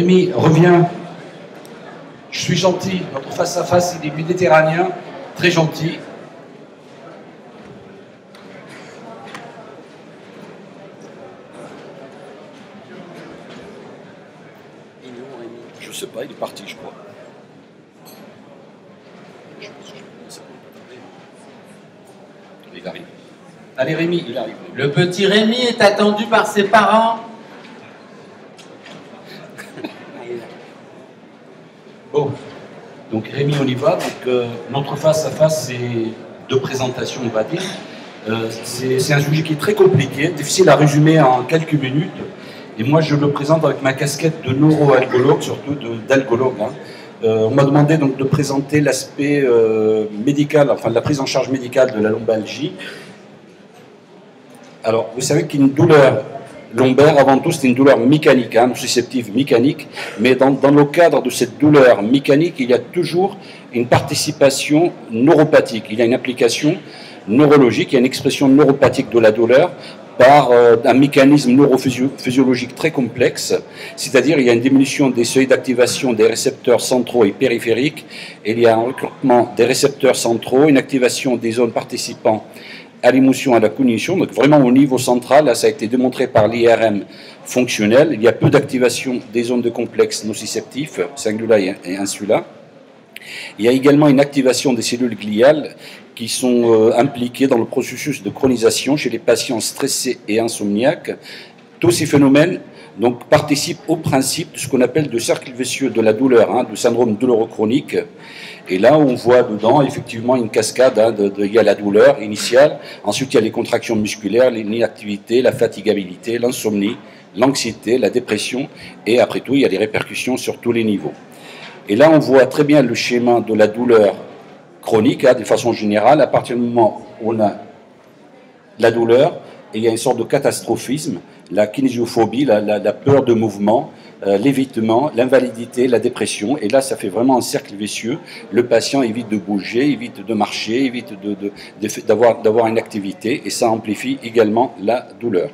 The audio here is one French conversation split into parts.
Rémi, reviens. Je suis gentil. Notre face-à-face, il est méditerranéen, très gentil. Je sais pas, il est parti, je crois. Il arrive. Allez Rémi, il arrive. Le petit Rémi est attendu par ses parents. Bon, donc Rémi, on y va. Donc, notre face-à-face, c'est deux présentations, on va dire. C'est un sujet qui est très compliqué, difficile à résumer en quelques minutes. Et moi, je le présente avec ma casquette de neuroalgologue, surtout d'algologue. On m'a demandé donc de présenter l'aspect médical, enfin de la prise en charge médicale de la lombalgie. Alors, vous savez qu'une douleur lombaire, avant tout, c'est une douleur mécanique, nociceptive mécanique, mais dans le cadre de cette douleur mécanique, il y a toujours une participation neuropathique, il y a une application neurologique, il y a une expression neuropathique de la douleur par un mécanisme neurophysiologique très complexe, c'est-à-dire il y a une diminution des seuils d'activation des récepteurs centraux et périphériques, et il y a un recrutement des récepteurs centraux, une activation des zones participant à l'émotion, à la cognition, donc vraiment au niveau central, là ça a été démontré par l'IRM fonctionnel, il y a peu d'activation des zones de complexe nociceptif, cingula et insula. Il y a également une activation des cellules gliales qui sont impliquées dans le processus de chronisation chez les patients stressés et insomniaques. Tous ces phénomènes donc, participent au principe de ce qu'on appelle le cercle vicieux de la douleur, du syndrome douloureux chronique. Et là, on voit dedans effectivement une cascade. Il y a la douleur initiale, ensuite il y a les contractions musculaires, l'inactivité, la fatigabilité, l'insomnie, l'anxiété, la dépression, et après tout, il y a les répercussions sur tous les niveaux. Et là, on voit très bien le schéma de la douleur chronique, de façon générale. À partir du moment où on a la douleur, et il y a une sorte de catastrophisme, la kinésiophobie, la peur de mouvement, l'évitement, l'invalidité, la dépression. Et là, ça fait vraiment un cercle vicieux. Le patient évite de bouger, évite de marcher, évite d'avoir une activité, et ça amplifie également la douleur.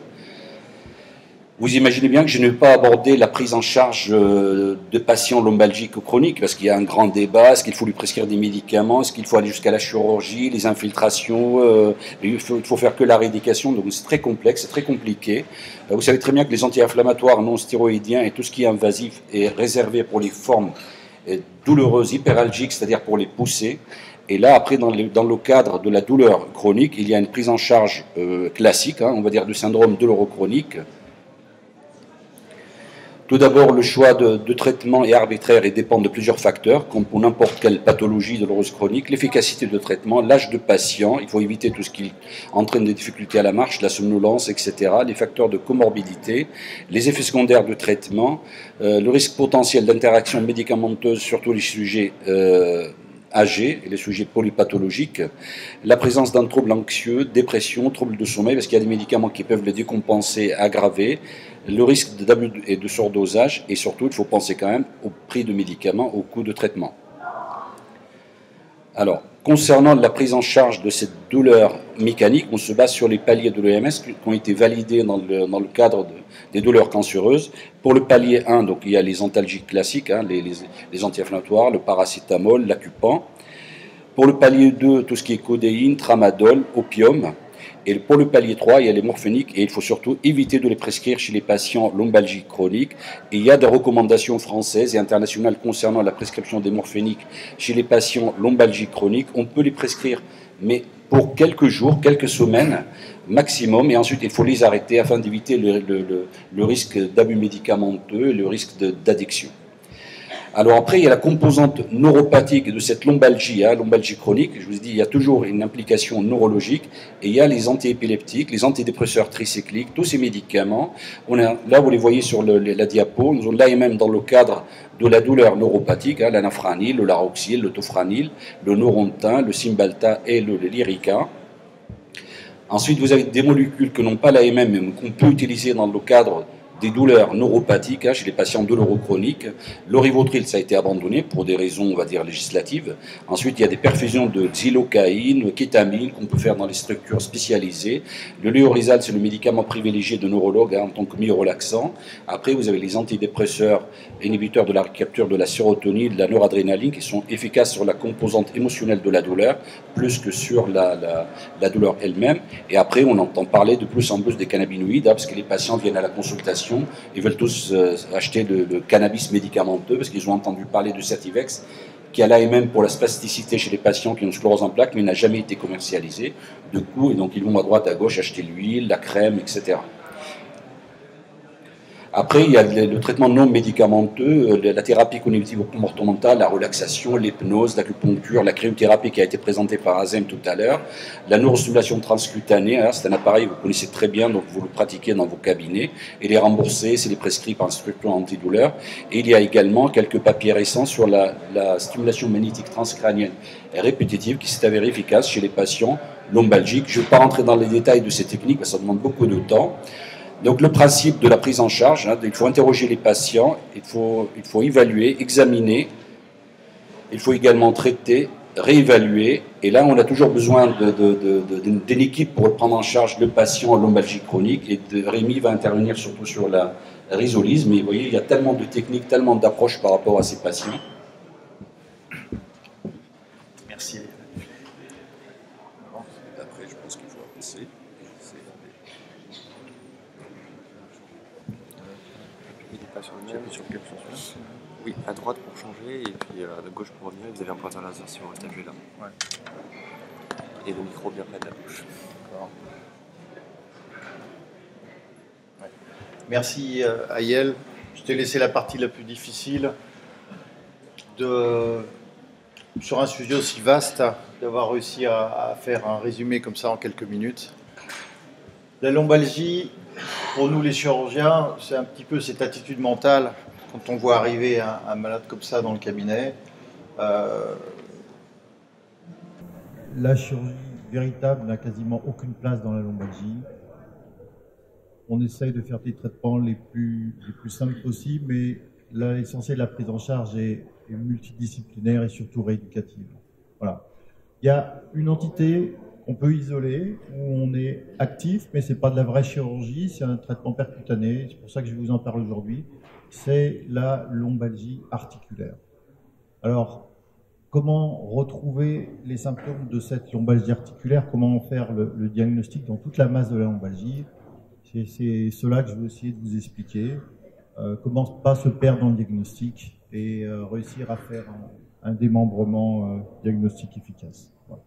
Vous imaginez bien que je ne vais pas aborder la prise en charge de patients lombalgiques chroniques, parce qu'il y a un grand débat, est-ce qu'il faut lui prescrire des médicaments, est-ce qu'il faut aller jusqu'à la chirurgie, les infiltrations, il faut faire que la rééducation, donc c'est très complexe, c'est très compliqué. Vous savez très bien que les anti-inflammatoires non stéroïdiens et tout ce qui est invasif est réservé pour les formes douloureuses, hyperalgiques, c'est-à-dire pour les poussées. Et là, après, dans le cadre de la douleur chronique, il y a une prise en charge classique, on va dire du syndrome douloureux chronique. Tout d'abord, le choix de traitement est arbitraire et dépend de plusieurs facteurs, comme pour n'importe quelle pathologie douloureuse chronique, l'efficacité de traitement, l'âge de patient, il faut éviter tout ce qui entraîne des difficultés à la marche, la somnolence, etc., les facteurs de comorbidité, les effets secondaires de traitement, le risque potentiel d'interaction médicamenteuse, surtout les sujets âgés et les sujets polypathologiques, la présence d'un trouble anxieux, dépression, trouble de sommeil, parce qu'il y a des médicaments qui peuvent les décompenser, aggraver, le risque d'abus et de surdosage, et surtout, il faut penser quand même au prix de médicaments, au coût de traitement. Alors, concernant la prise en charge de cette douleur mécanique, on se base sur les paliers de l'OMS qui ont été validés dans le cadre des douleurs cancéreuses. Pour le palier 1, donc, il y a les antalgiques classiques, les anti-inflammatoires, le paracétamol, l'acupan. Pour le palier 2, tout ce qui est codéine, tramadol, opium. Et pour le palier 3, il y a les morphéniques, et il faut surtout éviter de les prescrire chez les patients lombalgiques chroniques. Et il y a des recommandations françaises et internationales concernant la prescription des morphéniques chez les patients lombalgiques chroniques. On peut les prescrire, mais pour quelques jours, quelques semaines maximum, et ensuite il faut les arrêter afin d'éviter le risque d'abus médicamenteux et le risque d'addiction. Alors après, il y a la composante neuropathique de cette lombalgie, lombalgie chronique. Je vous ai dit, il y a toujours une implication neurologique. Et il y a les antiépileptiques, les antidépresseurs tricycliques, tous ces médicaments. Là, vous les voyez sur la diapo. Nous avons l'AMM dans le cadre de la douleur neuropathique, l'anafranil, le laroxyl, le tofranil, le neurontin, le cymbalta et le lyrica. Ensuite, vous avez des molécules que n'ont pas l'AMM, mais qu'on peut utiliser dans le cadre des douleurs neuropathiques chez les patients douloureux-chroniques. Le Rivotril, ça a été abandonné pour des raisons, on va dire, législatives. Ensuite, il y a des perfusions de xylocaïne, kétamine qu'on peut faire dans les structures spécialisées. Le Lioresal, c'est le médicament privilégié de neurologues en tant que myorelaxant. Après, vous avez les antidépresseurs inhibiteurs de la capture de la sérotonine, de la noradrénaline, qui sont efficaces sur la composante émotionnelle de la douleur, plus que sur la douleur elle-même. Et après, on entend parler de plus en plus des cannabinoïdes, parce que les patients viennent à la consultation, ils veulent tous acheter le cannabis médicamenteux, parce qu'ils ont entendu parler de Sativex, qui a l'AMM pour la spasticité chez les patients qui ont une sclérose en plaques, mais n'a jamais été commercialisé. Du coup, et donc ils vont à droite, à gauche acheter l'huile, la crème, etc. Après, il y a le traitement non médicamenteux, la thérapie cognitive comportementale, la relaxation, l'hypnose, l'acupuncture, la cryothérapie qui a été présentée par Azem tout à l'heure, la neurostimulation transcutanée, c'est un appareil que vous connaissez très bien, donc vous le pratiquez dans vos cabinets, et les rembourser, c'est les prescrits par un structure antidouleur. Et il y a également quelques papiers récents sur la stimulation magnétique transcrânienne répétitive qui s'est avérée efficace chez les patients lombalgiques. Je ne vais pas rentrer dans les détails de ces techniques, parce que ça demande beaucoup de temps. Donc le principe de la prise en charge, il faut interroger les patients, il faut évaluer, examiner, il faut également traiter, réévaluer. Et là, on a toujours besoin d'une équipe pour prendre en charge le patient en lombalgie chronique. Et Rémi va intervenir surtout sur la rhizolyse. Mais vous voyez, il y a tellement de techniques, tellement d'approches par rapport à ces patients. Merci. Après, je pense qu'il faut avancer. J'appuie sur quelle chanson? Oui, à droite pour changer et puis à gauche pour revenir. Vous avez un pointeur laser si vous restez appuyé là. Ouais. Et le micro bien près de la bouche. D'accord. Ouais. Merci Ayel. Je t'ai laissé la partie la plus difficile sur un sujet aussi vaste, d'avoir réussi à faire un résumé comme ça en quelques minutes. La lombalgie, pour nous les chirurgiens, c'est un petit peu cette attitude mentale quand on voit arriver un malade comme ça dans le cabinet. La chirurgie véritable n'a quasiment aucune place dans la lombalgie. On essaye de faire des traitements les plus simples possibles, mais l'essentiel de la prise en charge est multidisciplinaire et surtout rééducative. Voilà. Il y a une entité qu'on peut isoler, où on est actif, mais ce n'est pas de la vraie chirurgie, c'est un traitement percutané, c'est pour ça que je vous en parle aujourd'hui, c'est la lombalgie articulaire. Alors, comment retrouver les symptômes de cette lombalgie articulaire, comment faire le diagnostic dans toute la masse de la lombalgie? C'est cela que je vais essayer de vous expliquer. Comment ne pas se perdre dans le diagnostic et réussir à faire un démembrement diagnostique efficace. Voilà.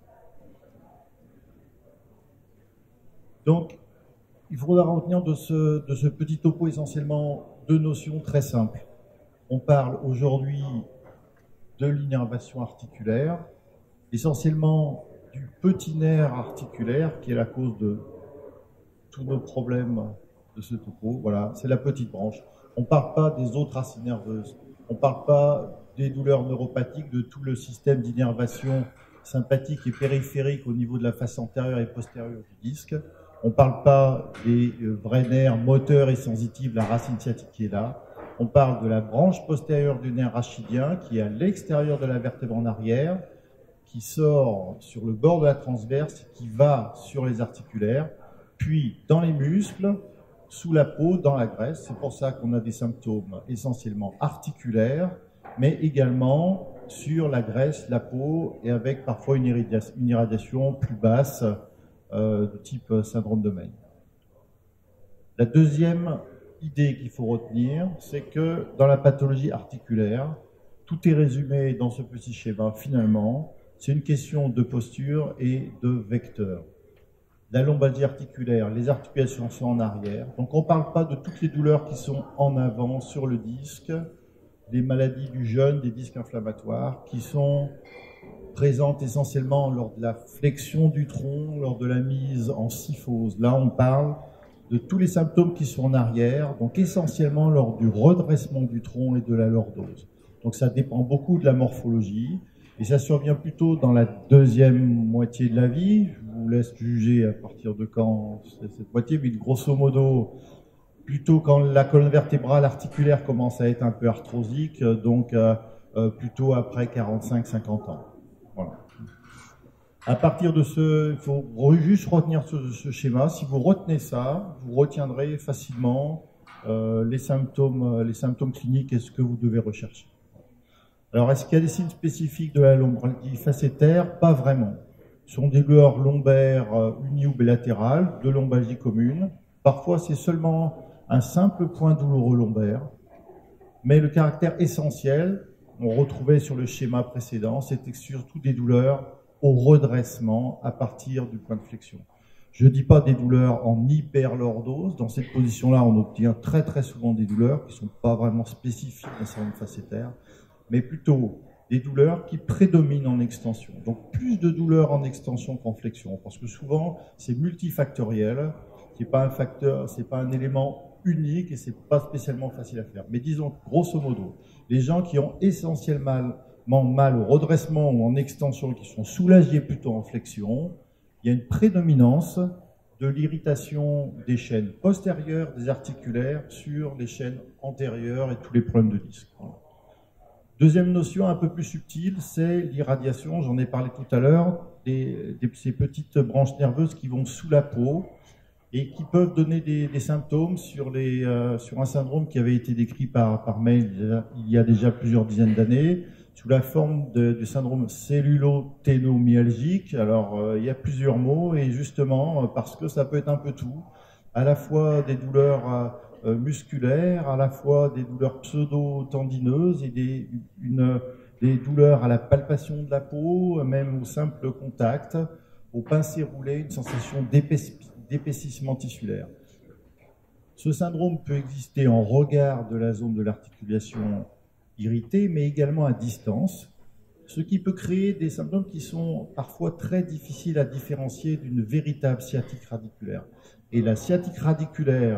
Donc, il faudra retenir de ce petit topo essentiellement deux notions très simples. On parle aujourd'hui de l'innervation articulaire, essentiellement du petit nerf articulaire qui est la cause de tous nos problèmes de ce topo. Voilà, c'est la petite branche. On ne parle pas des autres racines nerveuses. On ne parle pas des douleurs neuropathiques, de tout le système d'innervation sympathique et périphérique au niveau de la face antérieure et postérieure du disque. On ne parle pas des vrais nerfs moteurs et sensitifs, la racine sciatique qui est là. On parle de la branche postérieure du nerf rachidien qui est à l'extérieur de la vertèbre en arrière, qui sort sur le bord de la transverse, qui va sur les articulaires, puis dans les muscles, sous la peau, dans la graisse. C'est pour ça qu'on a des symptômes essentiellement articulaires, mais également sur la graisse, la peau, et avec parfois une irradiation plus basse, de type syndrome de May. La deuxième idée qu'il faut retenir, c'est que dans la pathologie articulaire, tout est résumé dans ce petit schéma. Finalement, c'est une question de posture et de vecteur. La lombalgie articulaire, les articulations sont en arrière. Donc on ne parle pas de toutes les douleurs qui sont en avant sur le disque, des maladies du jeune, des disques inflammatoires, qui sont présente essentiellement lors de la flexion du tronc, lors de la mise en syphose. Là, on parle de tous les symptômes qui sont en arrière, donc essentiellement lors du redressement du tronc et de la lordose. Donc ça dépend beaucoup de la morphologie, et ça survient plutôt dans la deuxième moitié de la vie. Je vous laisse juger à partir de quand c'est cette moitié, mais grosso modo, plutôt quand la colonne vertébrale articulaire commence à être un peu arthrosique, donc plutôt après 45-50 ans. Voilà. À partir de il faut juste retenir ce schéma. Si vous retenez ça, vous retiendrez facilement les symptômes cliniques et ce que vous devez rechercher. Alors, est-ce qu'il y a des signes spécifiques de la lombalgie facétaire? Pas vraiment. Ce sont des douleurs lombaires uni- ou bilatérales, de lombalgie commune. Parfois, c'est seulement un simple point douloureux lombaire. Mais le caractère essentiel, on retrouvait sur le schéma précédent, c'était surtout des douleurs au redressement à partir du point de flexion. Je ne dis pas des douleurs en hyperlordose. Dans cette position-là, on obtient très très souvent des douleurs qui ne sont pas vraiment spécifiques d'un syndrome facétaire, mais plutôt des douleurs qui prédominent en extension. Donc plus de douleurs en extension qu'en flexion, parce que souvent c'est multifactoriel, c'est pas un facteur, c'est pas un élément unique et c'est pas spécialement facile à faire. Mais disons grosso modo, les gens qui ont essentiellement mal au redressement ou en extension, qui sont soulagés plutôt en flexion, il y a une prédominance de l'irritation des chaînes postérieures, des articulaires, sur les chaînes antérieures et tous les problèmes de disque. Voilà. Deuxième notion un peu plus subtile, c'est l'irradiation. J'en ai parlé tout à l'heure, ces petites branches nerveuses qui vont sous la peau et qui peuvent donner des symptômes sur un syndrome qui avait été décrit par Mail il y a déjà plusieurs dizaines d'années, sous la forme du syndrome cellulo-ténomyalgique. Alors, il y a plusieurs mots, et justement, parce que ça peut être un peu tout, à la fois des douleurs musculaires, à la fois des douleurs pseudo-tendineuses et des douleurs à la palpation de la peau, même au simple contact, au pincé roulé, une sensation d'épaississement tissulaire. Ce syndrome peut exister en regard de la zone de l'articulation irritée, mais également à distance, ce qui peut créer des symptômes qui sont parfois très difficiles à différencier d'une véritable sciatique radiculaire. Et la sciatique radiculaire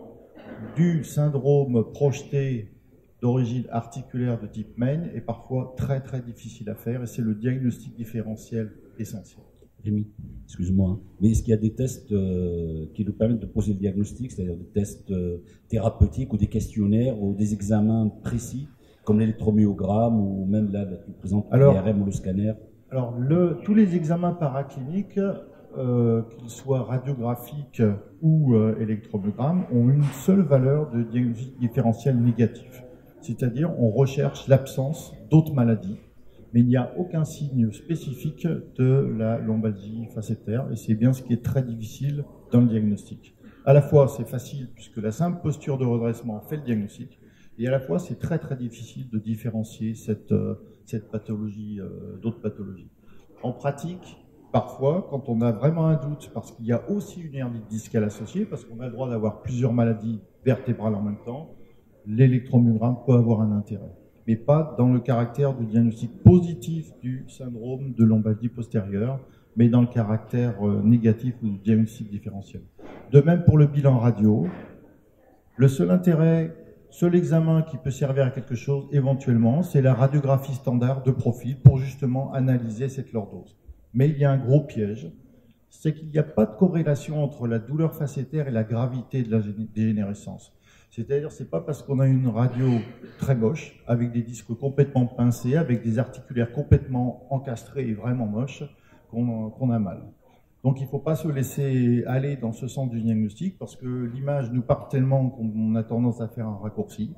du syndrome projeté d'origine articulaire de type Main est parfois très très difficile à faire, et c'est le diagnostic différentiel essentiel. Rémi, excuse-moi, mais est-ce qu'il y a des tests qui nous permettent de poser le diagnostic, c'est-à-dire des tests thérapeutiques ou des questionnaires ou des examens précis, comme l'électromyogramme ou même là, tu présentes l'IRM ou le scanner? Alors, tous les examens paracliniques, qu'ils soient radiographiques ou électromyogrammes, ont une seule valeur de diagnostic différentiel négatif. C'est-à-dire, on recherche l'absence d'autres maladies, mais il n'y a aucun signe spécifique de la lombalgie facétaire, et c'est bien ce qui est très difficile dans le diagnostic. À la fois, c'est facile puisque la simple posture de redressement fait le diagnostic, et à la fois, c'est très très difficile de différencier cette pathologie d'autres pathologies. En pratique, parfois, quand on a vraiment un doute, parce qu'il y a aussi une hernie discale associée, parce qu'on a le droit d'avoir plusieurs maladies vertébrales en même temps, l'électromyogramme peut avoir un intérêt, mais pas dans le caractère du diagnostic positif du syndrome de lombalgie postérieure, mais dans le caractère négatif ou du diagnostic différentiel. De même pour le bilan radio, le seul examen qui peut servir à quelque chose éventuellement, c'est la radiographie standard de profil pour justement analyser cette lordose. Mais il y a un gros piège, c'est qu'il n'y a pas de corrélation entre la douleur facétaire et la gravité de la dégénérescence. C'est-à-dire, c'est pas parce qu'on a une radio très moche, avec des disques complètement pincés, avec des articulaires complètement encastrés et vraiment moches, qu'on a mal. Donc il ne faut pas se laisser aller dans ce sens du diagnostic, parce que l'image nous parle tellement qu'on a tendance à faire un raccourci.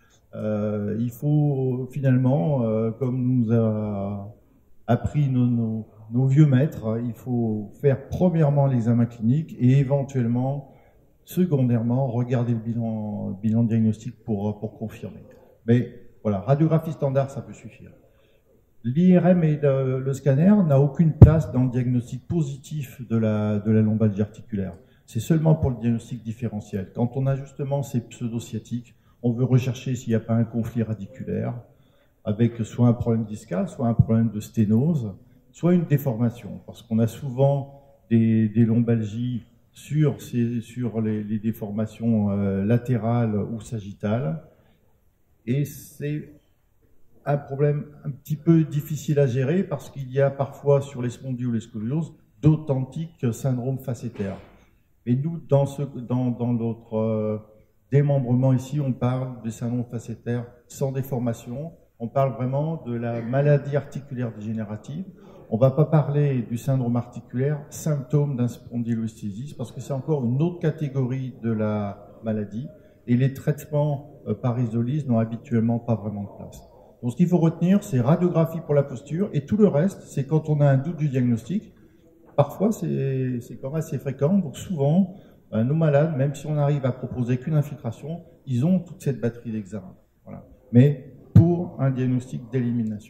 Il faut finalement, comme nous a appris nos vieux maîtres, il faut faire premièrement l'examen clinique et éventuellement, secondairement, regarder le bilan diagnostique pour confirmer. Mais voilà, radiographie standard, ça peut suffire. L'IRM et le scanner n'a aucune place dans le diagnostic positif de la lombalgie articulaire. C'est seulement pour le diagnostic différentiel. Quand on a justement ces pseudo-sciatiques, on veut rechercher s'il n'y a pas un conflit radiculaire, avec soit un problème discal, soit un problème de sténose, soit une déformation. Parce qu'on a souvent des lombalgies sur les déformations latérales ou sagittales, et c'est un problème un petit peu difficile à gérer parce qu'il y a parfois sur les spondyles ou les scolioses d'authentiques syndromes facétaires. Et nous, dans Démembrement, ici, on parle du syndrome facétaire sans déformation. On parle vraiment de la maladie articulaire dégénérative. On ne va pas parler du syndrome articulaire, symptôme d'un spondylosthésis, parce que c'est encore une autre catégorie de la maladie. Et les traitements par isolyse n'ont habituellement pas vraiment de place. Donc ce qu'il faut retenir, c'est radiographie pour la posture, et tout le reste, c'est quand on a un doute du diagnostic. Parfois, c'est quand même assez fréquent, donc souvent, nos malades, même si on arrive à proposer qu'une infiltration, ils ont toute cette batterie d'examens. Voilà. Mais pour un diagnostic d'élimination.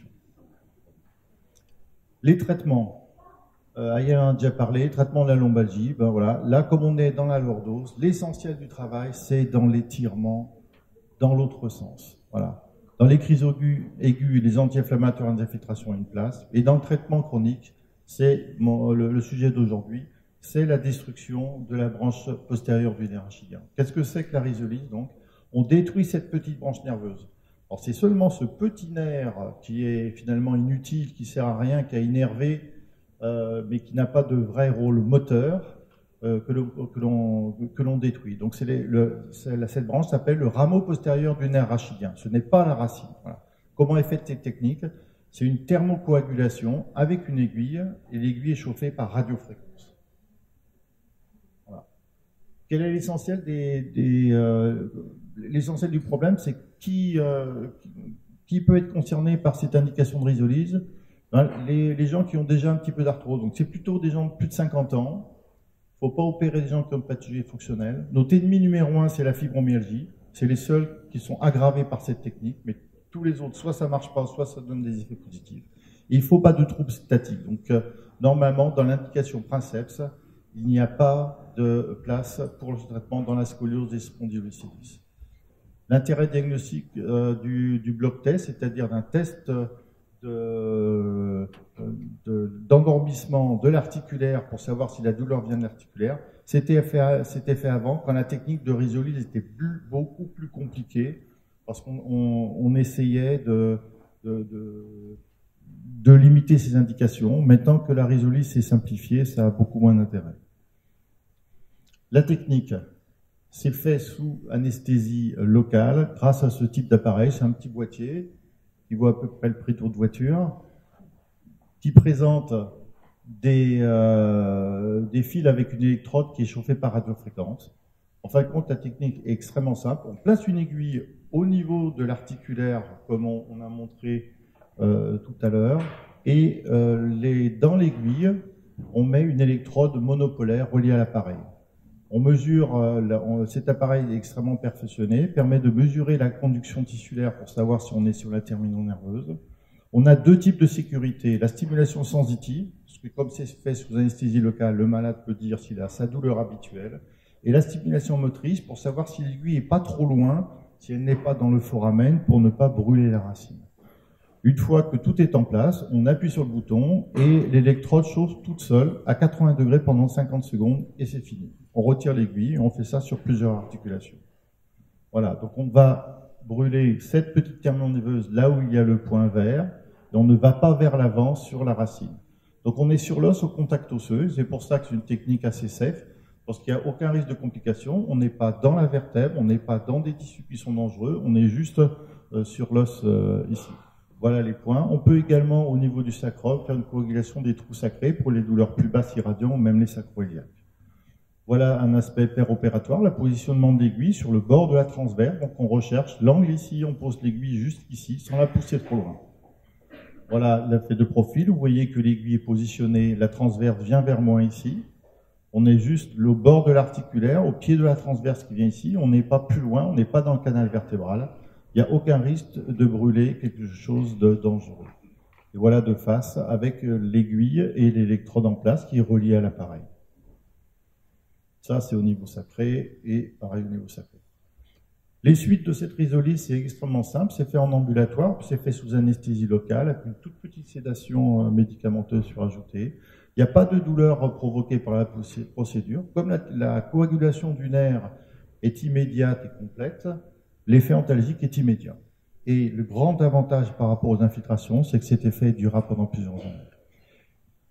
Les traitements, Aya en a déjà parlé, traitement de la lombalgie, ben voilà. Là, comme on est dans la lordose, l'essentiel du travail, c'est dans l'étirement dans l'autre sens. Voilà. Dans les crises aiguës, les anti-inflammatoires et infiltrations ont une place. Et dans le traitement chronique, c'est le sujet d'aujourd'hui, c'est la destruction de la branche postérieure du nerf rachidien. Qu'est-ce que c'est que la rhizolyse, donc? On détruit cette petite branche nerveuse. Alors c'est seulement ce petit nerf qui est finalement inutile, qui sert à rien, qui a innervé, mais qui n'a pas de vrai rôle moteur, que l'on détruit. Donc cette branche s'appelle le rameau postérieur du nerf rachidien. Ce n'est pas la racine. Voilà. Comment est faite cette technique? C'est une thermocoagulation avec une aiguille, et l'aiguille est chauffée par radiofréquence. Voilà. Quel est l'essentiel l'essentiel du problème? C'est qui peut être concerné par cette indication de rhizolyse? Les gens qui ont déjà un petit peu d'arthrose. Donc c'est plutôt des gens de plus de 50 ans. Il ne faut pas opérer des gens qui ont une pathologie fonctionnelle. Notre ennemi numéro 1, c'est la fibromyalgie. C'est les seuls qui sont aggravés par cette technique, mais tous les autres, soit ça ne marche pas, soit ça donne des effets positifs. Et il ne faut pas de troubles statiques. Donc, normalement, dans l'indication princeps, il n'y a pas de place pour le traitement dans la scoliose des spondylosthésis. L'intérêt diagnostique du bloc test, c'est-à-dire d'un test d'endormissement de l'articulaire pour savoir si la douleur vient de l'articulaire, c'était fait avant, quand la technique de rhizolyse était beaucoup plus compliquée, parce qu'on essayait de limiter ces indications. Maintenant que la rhizolyse s'est simplifiée, ça a beaucoup moins d'intérêt. La technique, c'est fait sous anesthésie locale, grâce à ce type d'appareil. C'est un petit boîtier qui vaut à peu près le prix de votre voiture, qui présente des fils avec une électrode qui est chauffée par radiofréquence. En fin de compte, la technique est extrêmement simple. On place une aiguille au niveau de l'articulaire, comme on a montré tout à l'heure, et dans l'aiguille, on met une électrode monopolaire reliée à l'appareil. On mesure, cet appareil est extrêmement perfectionné, permet de mesurer la conduction tissulaire pour savoir si on est sur la terminaux nerveuse. On a deux types de sécurité, la stimulation sensitive, parce que comme c'est fait sous anesthésie locale, le malade peut dire s'il a sa douleur habituelle, et la stimulation motrice pour savoir si l'aiguille n'est pas trop loin, si elle n'est pas dans le foramen, pour ne pas brûler la racine. Une fois que tout est en place, on appuie sur le bouton et l'électrode chauffe toute seule à 80 degrés pendant 50 secondes et c'est fini. On retire l'aiguille et on fait ça sur plusieurs articulations. Voilà, donc on va brûler cette petite terminaux nerveuse là où il y a le point vert et on ne va pas vers l'avant sur la racine. Donc on est sur l'os au contact osseux, c'est pour ça que c'est une technique assez safe, parce qu'il n'y a aucun risque de complication, on n'est pas dans la vertèbre, on n'est pas dans des tissus qui sont dangereux, on est juste sur l'os ici. Voilà les points. On peut également, au niveau du sacrum, faire une coagulation des trous sacrés pour les douleurs plus basses irradiantes ou même les sacroiliaques. Voilà un aspect péropératoire, le positionnement de l'aiguille sur le bord de la transverse. Donc on recherche l'angle ici, on pose l'aiguille juste ici, sans la pousser trop loin. Voilà l'effet de profil. Vous voyez que l'aiguille est positionnée, la transverse vient vers moi ici. On est juste le bord de l'articulaire, au pied de la transverse qui vient ici. On n'est pas plus loin, on n'est pas dans le canal vertébral. Il n'y a aucun risque de brûler quelque chose de dangereux. Et voilà de face avec l'aiguille et l'électrode en place qui est reliée à l'appareil. Ça, c'est au niveau sacré et pareil au niveau sacré. Les suites de cette rhizolyse, c'est extrêmement simple. C'est fait en ambulatoire, c'est fait sous anesthésie locale avec une toute petite sédation médicamenteuse surajoutée. Il n'y a pas de douleur provoquée par la procédure. Comme la coagulation du nerf est immédiate et complète, l'effet antalgique est immédiat. Et le grand avantage par rapport aux infiltrations, c'est que cet effet durera pendant plusieurs années.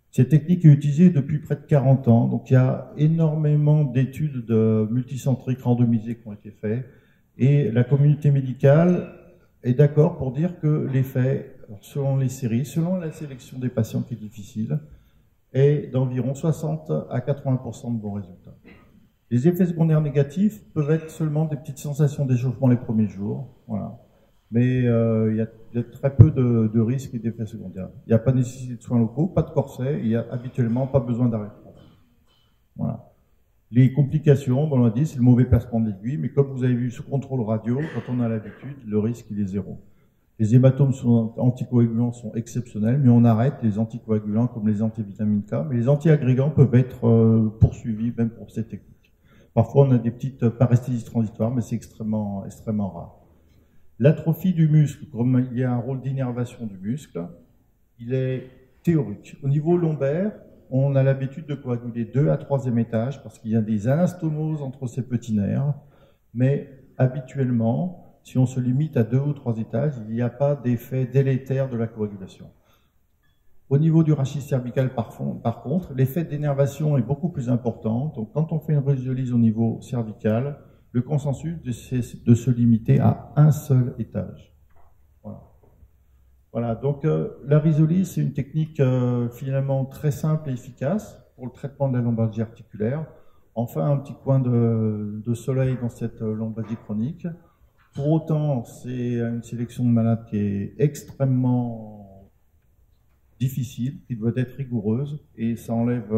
Cette technique est utilisée depuis près de 40 ans, donc il y a énormément d'études de multicentriques randomisées qui ont été faites, et la communauté médicale est d'accord pour dire que l'effet, selon les séries, selon la sélection des patients qui est difficile, est d'environ 60 à 80% de bons résultats. Les effets secondaires négatifs peuvent être seulement des petites sensations d'échauffement les premiers jours, voilà. Mais il y a très peu de risques et d'effets secondaires. Il n'y a pas de nécessité de soins locaux, pas de corset, il n'y a habituellement pas besoin d'arrêt. Voilà. Les complications, bon, on l'a dit, c'est le mauvais placement de l'aiguille, mais comme vous avez vu ce contrôle radio, quand on a l'habitude, le risque il est zéro. Les hématomes anticoagulants sont exceptionnels, mais on arrête les anticoagulants comme les antivitamines K, mais les antiagrégants peuvent être poursuivis même pour cette technique. Parfois on a des petites paresthésies transitoires, mais c'est extrêmement rare. L'atrophie du muscle, comme il y a un rôle d'innervation du muscle, il est théorique. Au niveau lombaire, on a l'habitude de coaguler 2 à 3e étage parce qu'il y a des anastomoses entre ces petits nerfs, mais habituellement, si on se limite à 2 ou 3 étages, il n'y a pas d'effet délétère de la coagulation. Au niveau du rachis cervical, par contre, l'effet d'énervation est beaucoup plus important. Donc, quand on fait une rhizolyse au niveau cervical, le consensus, c'est de se limiter à un seul étage. Voilà. Voilà, donc la rhizolyse, c'est une technique finalement très simple et efficace pour le traitement de la lombalgie articulaire. Enfin, un petit coin de soleil dans cette lombalgie chronique. Pour autant, c'est une sélection de malades qui est extrêmement difficile, qui doit être rigoureuse, et ça enlève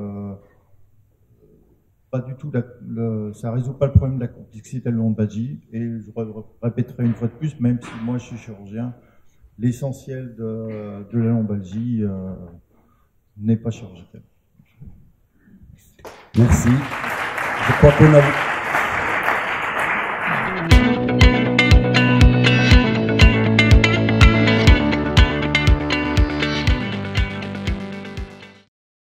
pas du tout, ça résout pas le problème de la complexité de la lombalgie. Et je répéterai une fois de plus, même si moi je suis chirurgien, l'essentiel de la lombalgie n'est pas chirurgical. Merci. Je crois qu'on a...